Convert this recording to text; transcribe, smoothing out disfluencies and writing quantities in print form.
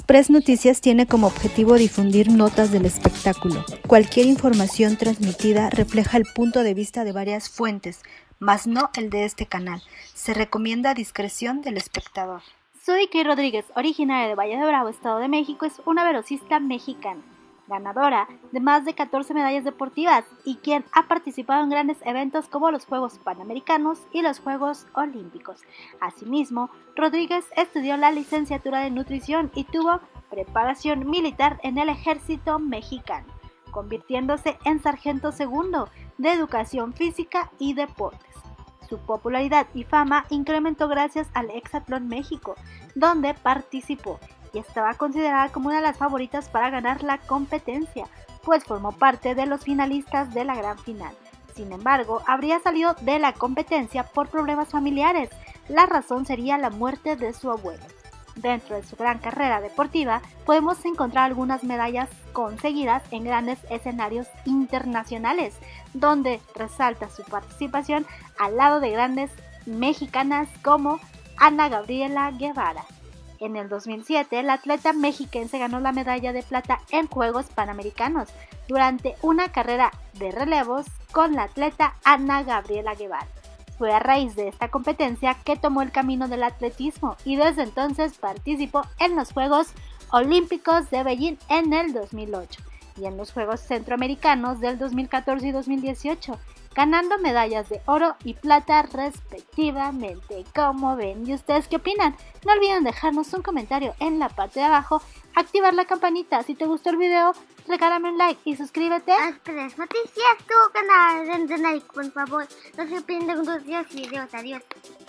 Express Noticias tiene como objetivo difundir notas del espectáculo. Cualquier información transmitida refleja el punto de vista de varias fuentes, mas no el de este canal. Se recomienda discreción del espectador. Sudiki Rodríguez, originaria de Valle de Bravo, Estado de México, es una velocista mexicana, ganadora de más de 14 medallas deportivas y quien ha participado en grandes eventos como los Juegos Panamericanos y los Juegos Olímpicos. Asimismo, Rodríguez estudió la licenciatura de nutrición y tuvo preparación militar en el ejército mexicano, convirtiéndose en sargento segundo de educación física y deportes. Su popularidad y fama incrementó gracias al Hexatlón México, donde participó y estaba considerada como una de las favoritas para ganar la competencia, pues formó parte de los finalistas de la gran final. Sin embargo, habría salido de la competencia por problemas familiares. La razón sería la muerte de su abuelo. Dentro de su gran carrera deportiva, podemos encontrar algunas medallas conseguidas en grandes escenarios internacionales, donde resalta su participación al lado de grandes mexicanas como Ana Gabriela Guevara. En el 2007, la atleta mexiquense ganó la medalla de plata en Juegos Panamericanos durante una carrera de relevos con la atleta Ana Gabriela Guevara. Fue a raíz de esta competencia que tomó el camino del atletismo y desde entonces participó en los Juegos Olímpicos de Beijing en el 2008 y en los Juegos Centroamericanos del 2014 y 2018, ganando medallas de oro y plata respectivamente. ¿Cómo ven? ¿Y ustedes qué opinan? No olviden dejarnos un comentario en la parte de abajo, activar la campanita. Si te gustó el video, regálame un like y suscríbete a Express Noticias, tu canal de like, por favor. No se pierdan nuestros videos. Adiós.